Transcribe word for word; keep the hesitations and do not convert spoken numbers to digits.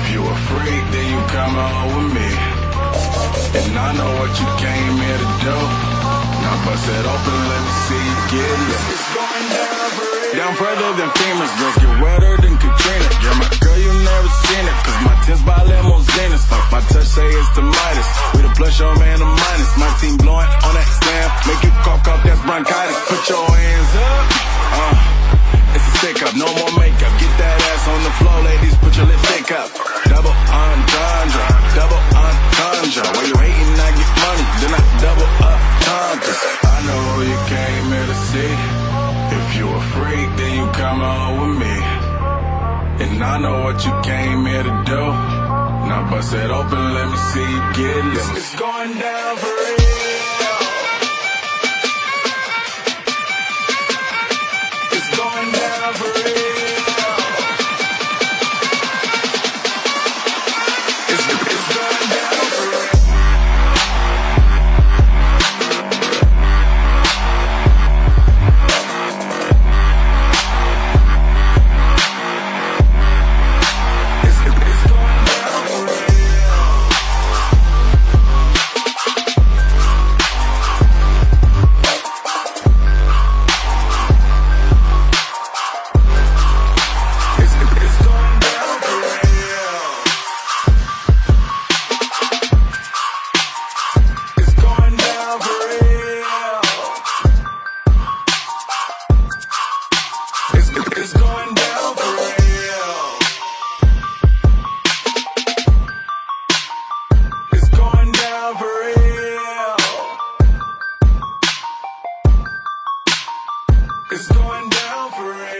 you a freak, then you come on with me. And I know what you came here to do. Now bust it open, let me see you get lit. It's going down for real. Down further than famous, girls get wetter than Katrina. Yeah, my girl, you never seen it, cause my tins by limousines. My touch say it's the Midas. We the plus, your man, the minus. My team blowing on that slam, make you cough up, that's bronchitis. Put your hands up, uh, it's a stick up, no more makeup. Get that ass on the floor, ladies, put your lipstick up. Double entendre, double entendre. While you hating, I get money, then I double up tundra. I know who you came here to see. If you a freak, then you come on with me. And I know what you came here to do. Now bust it open, let me see you get lit. It's going down for real. It's going down for real. It's, it's going down for real. It's going down for real. It's going down for real. It's going down for real.